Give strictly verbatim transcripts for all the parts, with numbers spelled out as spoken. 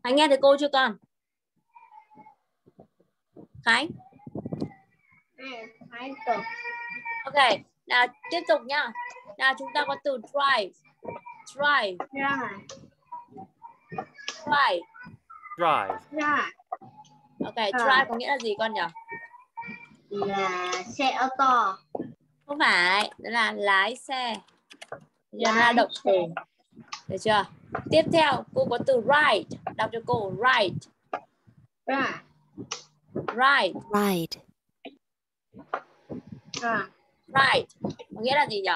Khánh nghe thấy cô chưa con? Khánh. Ok, nào tiếp tục nhá. Nào chúng ta có từ drive. Drive. Drive. Drive. Ok, drive có nghĩa là gì con nhỉ? Là xe ô tô. Không phải, đó là lái xe. Nó là Lái động từ. xe. Được chưa? Tiếp theo cô có từ ride. Đọc cho cô ride. Ride. Ride. Ride. À. Ride. Có nghĩa là gì nhỉ?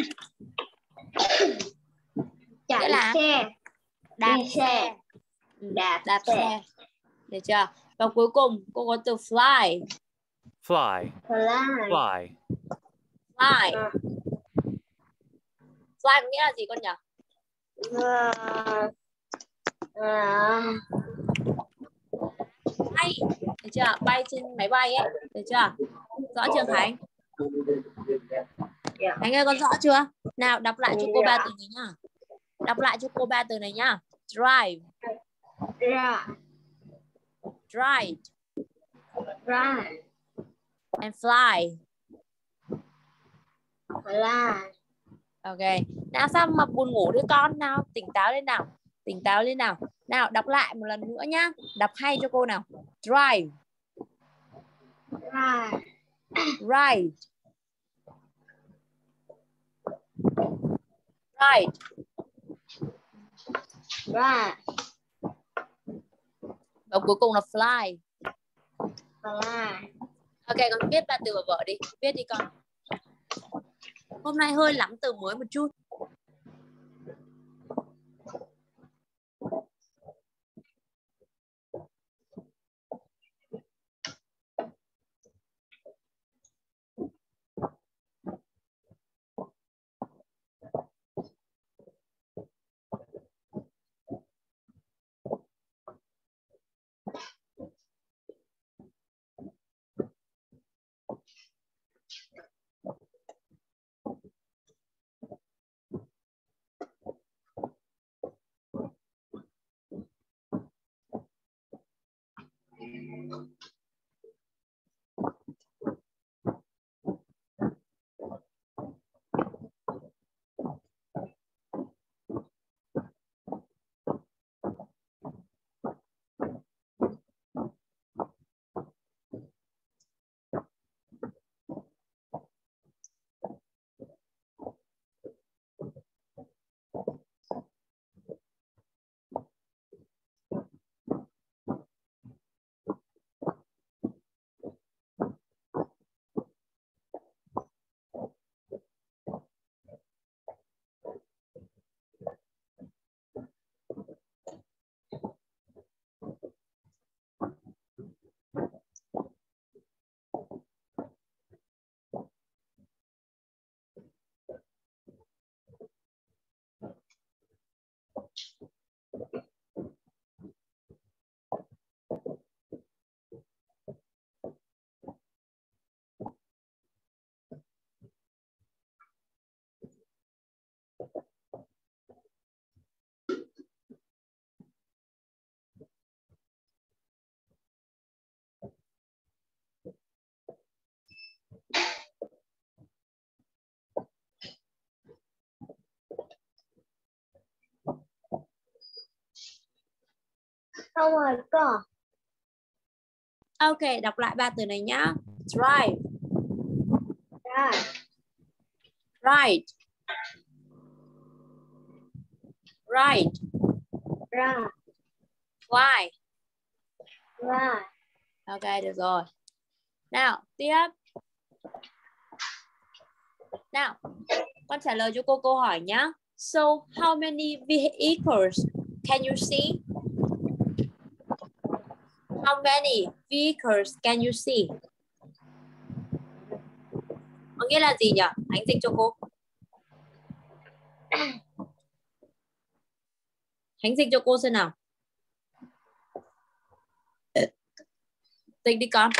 Chạy Nghĩa là xe. đạp Đi xe. xe. Ừ, Đạp, đạp xe. xe. Được chưa? Và cuối cùng cô có từ fly. Fly. Fly. Fly. Fly. À. Fly có nghĩa là gì con nhỉ? À. À. Bay. Được chưa? Bay trên máy bay ấy. Được chưa? Rõ chưa Khánh? Dạ. Khánh ơi con rõ chưa? Nào đọc lại cho cô Dạ. ba từ này nhá. Đọc lại cho cô ba từ này nhá. Drive. Ra. Drive. Ra. And fly. Fly. Ok. Nào sao mà buồn ngủ đấy con? Nào tỉnh táo lên nào. Tỉnh táo lên nào. Nào đọc lại một lần nữa nhá. Đọc hay cho cô nào. Drive. Ra. Ride. Ride. Ra. Và cuối cùng là fly. Fly. Ok con viết ba từ vào vở đi. Viết đi con. Hôm nay hơi lắm từ mới một chút. Xong rồi con. Ok, đọc lại ba từ này nhá. Drive. Ra. Ride. Ride. Ra. Fly. Ra. Ok, được rồi. Nào, tiếp. Nào, con trả lời cho cô câu hỏi nhá. So, how many vehicles can you see? How many vehicles can you see? Có nghĩa là gì nhỉ? Anh dịch cho cô. Khánh dịch cho cô xem nào. Dịch đi con.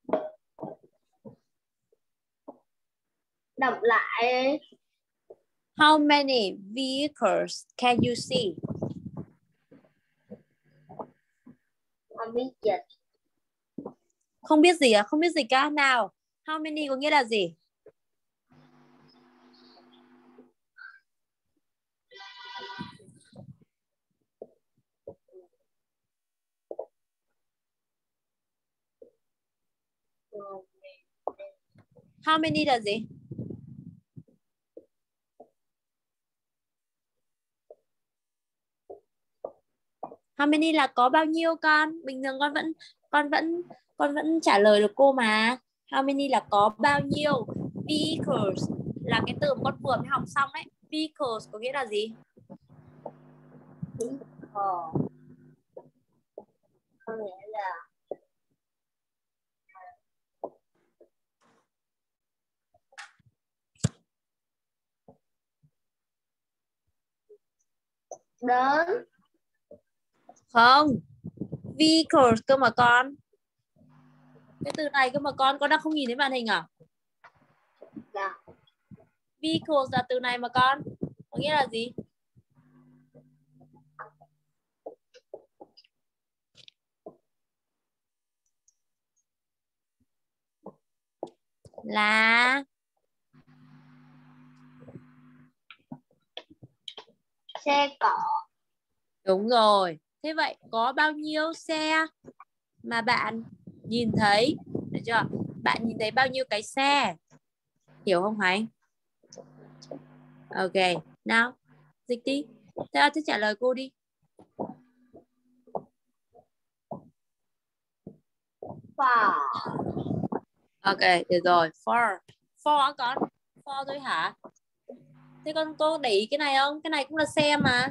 Đọc lại. How many vehicles can you see? Không biết dịch. Không biết gì à? Không biết gì cả. Nào, how many có nghĩa là gì? How many là gì? How many là có bao nhiêu con? Bình thường con vẫn con vẫn con vẫn trả lời được cô mà. How many là có bao nhiêu? Vehicles là cái từ mà con vừa mới học xong đấy. Vehicles có nghĩa là gì? Ờ. Có nghĩa là đến. Không. Vehicles cơ mà con. Cái từ này cơ mà con, con đang không nhìn thấy màn hình à? Dạ. Vehicles là từ này mà con. Có nghĩa là gì? Là Xe cộ. đúng rồi. Thế vậy có bao nhiêu xe mà bạn nhìn thấy? Được chưa? Bạn nhìn thấy bao nhiêu cái xe? Hiểu không Hoài? Ok. Nào, dịch đi. Thế thế trả lời cô đi. Four. Ok, được rồi. Four. Four hả con? Four thôi hả? Thế con cô để ý cái này không? Cái này cũng là xe mà.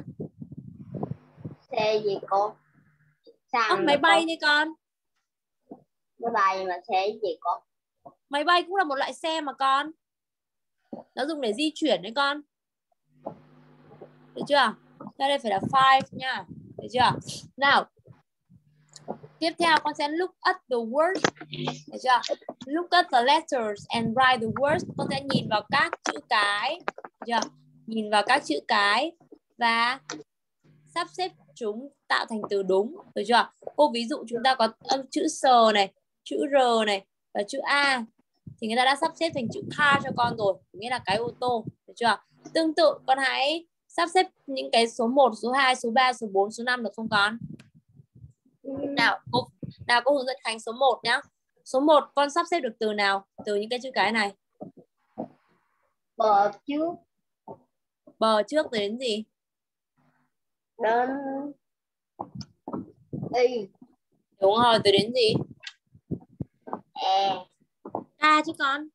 Xe gì cô? Ơ, Xăng máy đó bay cô. đi con. Máy bay mà xe gì cô? Máy bay cũng là một loại xe mà con. Nó dùng để di chuyển đấy con. Được chưa? Đây đây phải là five nha. Được chưa? Nào. Tiếp theo con sẽ look at the words. Được chưa? Look at the letters and write the words. Con sẽ nhìn vào các chữ cái. Được chưa? Nhìn vào các chữ cái và sắp xếp chúng tạo thành từ đúng. Được chưa? Cô ví dụ chúng ta có âm chữ S này, chữ R này và chữ A. Thì người ta đã sắp xếp thành chữ car cho con rồi. Nghĩa là cái ô tô. Được chưa? Tương tự con hãy sắp xếp những cái số một, số hai, số ba, số bốn, số năm được không con? Nào cô, nào cô hướng dẫn Khánh số một nhá. Số một con sắp xếp được từ nào? Từ những cái chữ cái này. Bờ trước. Bờ trước từ đến gì? Đến Y. Đúng rồi, từ đến gì? E. K chứ con.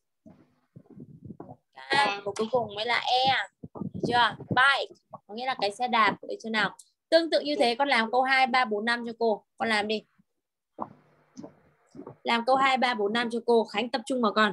K, và cuối cùng mới là E. Được chưa? Bike có nghĩa là cái xe đạp. Được chưa nào? Tương tự như thế con làm câu hai, ba, bốn, năm cho cô. Con làm đi. Làm câu hai, ba, bốn, năm cho cô. Khánh tập trung vào con.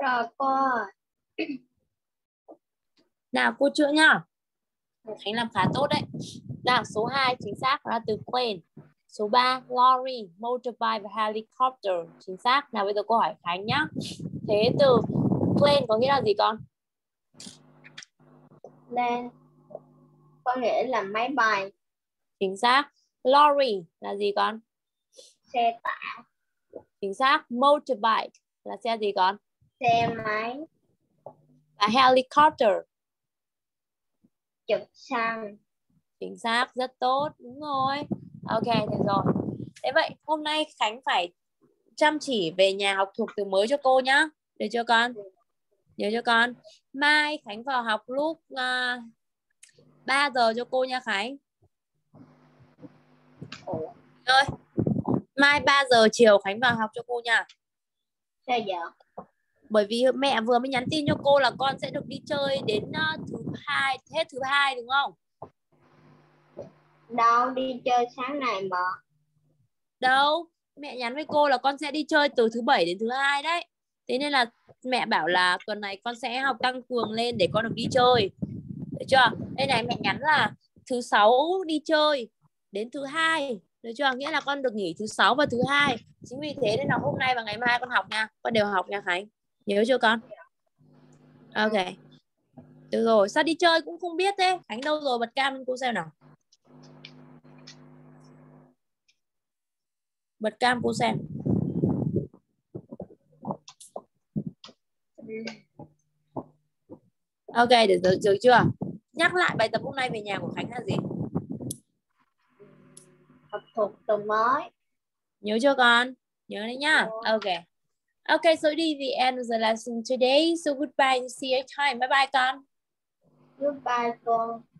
Rồi cô ơi. Nào cô chữa nhá. Khánh làm khá tốt đấy. Nào số hai chính xác là từ plane. Số ba lorry, motorbike và helicopter. Chính xác. Nào bây giờ cô hỏi Khánh nhá. Thế từ plane có nghĩa là gì con? Lên. Có nghĩa là máy bay. Chính xác. Lorry là gì con? Xe tải. Chính xác. Motorbike là xe gì con? Xe máy. Và helicopter. Trực xăng. Chính xác, rất tốt. Đúng rồi. Ok, được rồi. Thế vậy hôm nay Khánh phải chăm chỉ về nhà học thuộc từ mới cho cô nhá. Được chưa con? Nhớ cho con. Mai Khánh vào học lúc uh, ba giờ cho cô nha Khánh. Ủa, Ơi. Mai ba giờ chiều Khánh vào học cho cô nha. sao giờ? Bởi vì mẹ vừa mới nhắn tin cho cô là con sẽ được đi chơi đến uh, thứ hai, hết thứ hai đúng không? Đâu, đi chơi sáng này mà. Đâu, mẹ nhắn với cô là con sẽ đi chơi từ thứ bảy đến thứ hai đấy. Thế nên là mẹ bảo là tuần này con sẽ học tăng cường lên để con được đi chơi. Được chưa? Đây này mẹ nhắn là thứ sáu đi chơi đến thứ hai. Được chưa? Nghĩa là con được nghỉ thứ sáu và thứ hai. Chính vì thế nên là hôm nay và ngày mai con học nha. Con đều học nha Khánh. Nhớ chưa con? Ok. Được rồi, sao đi chơi cũng không biết thế? Khánh đâu rồi? Bật cam lên cô xem nào. Bật cam cô xem. Ok, được, được, được chưa? Nhắc lại bài tập hôm nay về nhà của Khánh là gì? Học thuộc từ mới. Nhớ chưa con? Nhớ đấy nhá. Ok. Ok, so this is the end of the lesson today. So goodbye and see you next time. Bye bye con. Goodbye cô.